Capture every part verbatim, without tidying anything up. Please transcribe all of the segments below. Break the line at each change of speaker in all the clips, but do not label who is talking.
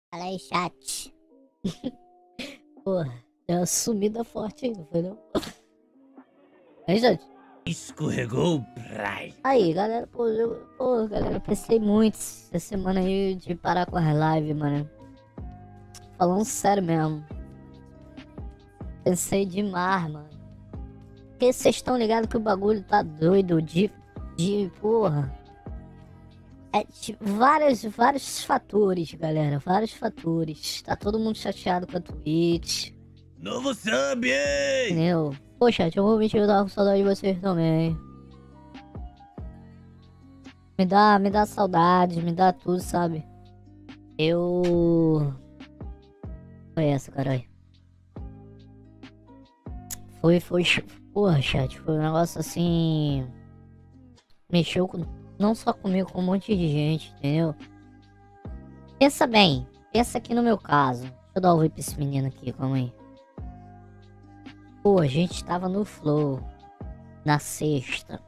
Fala aí, chat. Porra, deu uma sumida forte aí, não foi não? Aí, chat.
Escorregou, praia.
Aí, galera, pô, eu, pô, galera, pensei muito essa semana aí de parar com as lives, mano. Falando sério mesmo. Pensei demais, mano. Porque vocês estão ligados que o bagulho tá doido de, de, porra. É, tipo, vários, vários fatores, galera, vários fatores. Tá todo mundo chateado com a Twitch.
Novo sub, hein?
Entendeu? Pô, chat, eu vou mentir, eu tava com saudade de vocês também. Me dá, me dá saudade, me dá tudo, sabe? Eu... Foi essa, caralho. Foi, foi... Porra, chat, foi um negócio assim... Mexeu com... Não só comigo, com um monte de gente, entendeu? Pensa bem. Pensa aqui no meu caso. Deixa eu dar um oi pra esse menino aqui, calma aí. Pô, a gente tava no flow. Na sexta.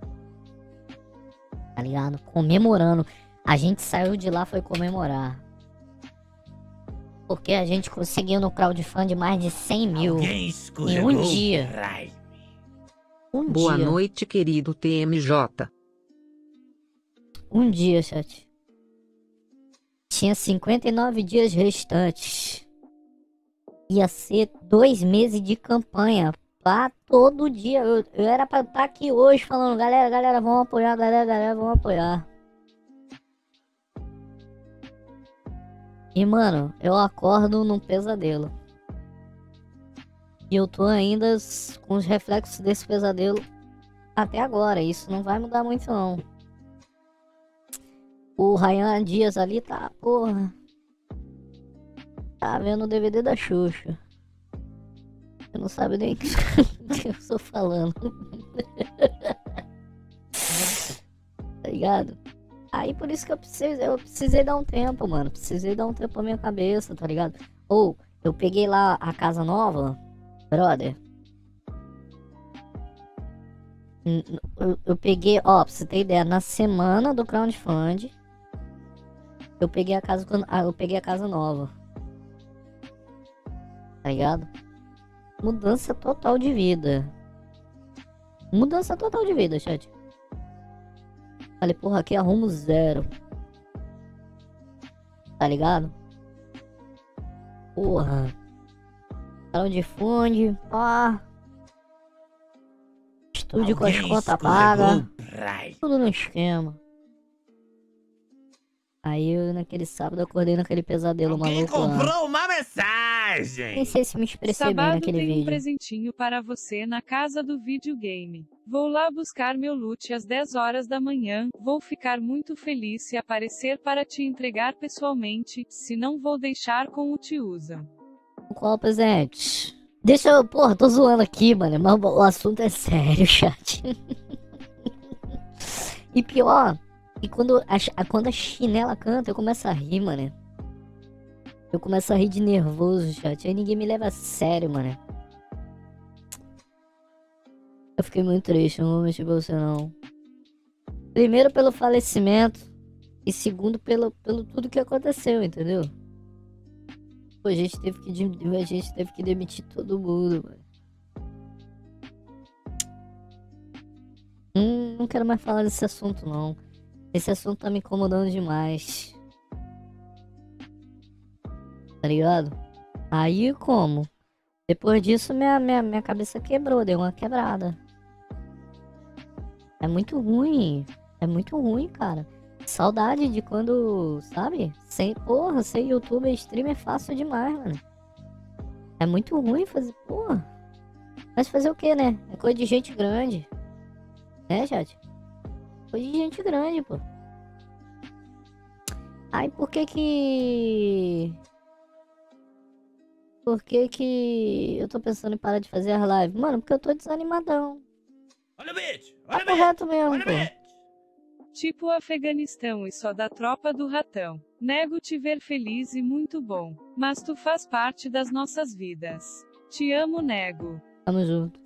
Tá ligado? Comemorando. A gente saiu de lá, foi comemorar. Porque a gente conseguiu no crowdfunding mais de cem mil
Alguém
em um dia.
praia.
Um
Boa
dia.
noite, querido T M J.
Um dia, chat. Tinha cinquenta e nove dias restantes. Ia ser dois meses de campanha. Pra todo dia. Eu, eu era pra estar aqui hoje falando, galera, galera, vamos apoiar, galera, galera, vamos apoiar. E, mano, eu acordo num pesadelo. E eu tô ainda com os reflexos desse pesadelo até agora. Isso não vai mudar muito, não. O Ryan Dias ali tá, porra. Tá vendo o D V D da Xuxa. Eu não sabe nem o que eu estou falando. Tá ligado? Aí por isso que eu precisei, eu precisei dar um tempo, mano. Precisei dar um tempo pra minha cabeça, tá ligado? Ou, eu peguei lá a casa nova, brother. Eu, eu peguei, ó, pra você ter ideia, na semana do crowdfunding, eu peguei a casa, ah, eu peguei a casa nova. Tá ligado? Mudança total de vida. Mudança total de vida, chat. Falei, porra, aqui arrumo zero. Tá ligado? Porra. Salão de funde, pá. Estúdio com as contas pagas. Tudo no esquema. Aí eu, naquele sábado, acordei naquele pesadelo
Alguém
maluco lá.
comprou uma mensagem.
Nem sei se me expressei bem
Sábado
naquele
tem um
vídeo.
presentinho para você na casa do videogame. Vou lá buscar meu loot às dez horas da manhã. Vou ficar muito feliz se aparecer para te entregar pessoalmente. Se não, vou deixar com o Tiusa.
Qual o presente? Deixa eu... Porra, tô zoando aqui, mano. Mas o assunto é sério, chat. E pior... E quando a, quando a chinela canta, eu começo a rir, mano. Eu começo a rir de nervoso, chat. Aí ninguém me leva a sério, mano. Eu fiquei muito triste, não vou mentir pra você, não. Primeiro pelo falecimento. E segundo pelo, pelo tudo que aconteceu, entendeu? Pô, a gente teve que, a gente teve que demitir todo mundo, mano. Hum, não quero mais falar desse assunto, não. Esse assunto tá me incomodando demais. Tá ligado? Aí como? Depois disso minha, minha, minha cabeça quebrou, deu uma quebrada. É muito ruim. É muito ruim, cara. Saudade de quando, sabe? Sem, porra, ser youtuber streamer é fácil demais, mano. É muito ruim fazer, porra. Mas fazer o que, né? É coisa de gente grande. Né, chat? Coisa de gente grande, pô. Aí por que que... Por que que eu tô pensando em parar de fazer as lives? Mano, porque eu tô desanimadão.
Olha o bitch.
Tá
Olha o bitch.
correto mesmo,
Olha o
pô.
bitch.
Tipo Afeganistão e só da tropa do ratão. Nego te ver feliz e muito bom. Mas tu faz parte das nossas vidas. Te amo, nego.
Tamo junto.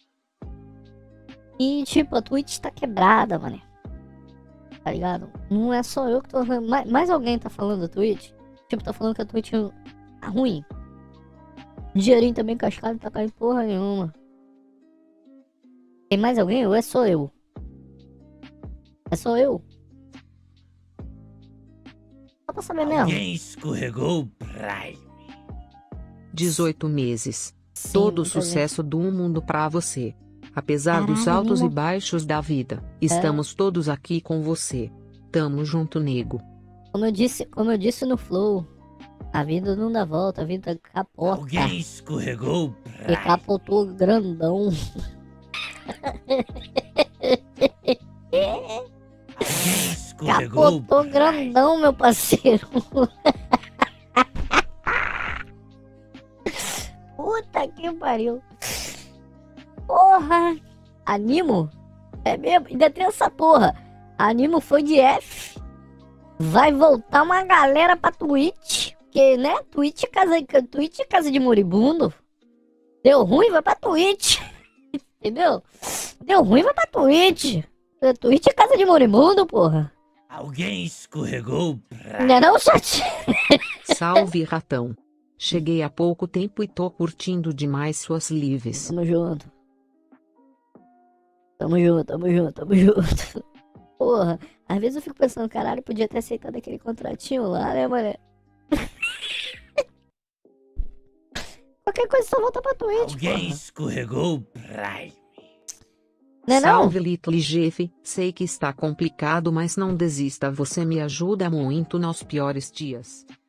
E tipo, a Twitch tá quebrada, mano. Tá ligado? Não é só eu que tô... Mais, mais alguém tá falando da Twitch? Tipo, tá falando que a Twitch tá ruim. Dinheirinho também cascado, não tá caindo porra nenhuma. Tem mais alguém ou é só eu? É só eu? Só pra saber mesmo.
Alguém escorregou o Prime.
dezoito meses.
Sim,
Todo o
muita gente.
sucesso do mundo pra você. Apesar dos
Caralho,
altos e
Nemo.
baixos da vida, estamos todos aqui com você. Tamo junto, nego.
Como eu disse, como eu disse no Flow, a vida não dá volta, a vida capota.
Alguém escorregou o
E
Prime.
capotou grandão.
Alguém escorregou o
Capotou
Prime.
grandão, meu parceiro. Puta que pariu. Porra. Animo? É mesmo? Ainda tem essa porra. Animo foi de F. Vai voltar uma galera pra Twitch. Porque, né? Twitch é casa, Twitch é casa de moribundo. Deu ruim, vai pra Twitch. Entendeu? Deu ruim, vai pra Twitch. Twitch é casa de moribundo, porra.
Alguém escorregou o Prime.
Não é não, chat?
Salve, ratão. Cheguei há pouco tempo e tô curtindo demais suas lives.
Tamo junto. Tamo junto, tamo junto, tamo junto. Porra, às vezes eu fico pensando, caralho, podia ter aceitado aquele contratinho lá, né, mano? Qualquer coisa só volta pra Twitch,
Alguém
porra.
escorregou o Prime.
Não é não?
Salve, Little Jeff. Sei que está complicado, mas não desista. Você me ajuda muito nos piores dias.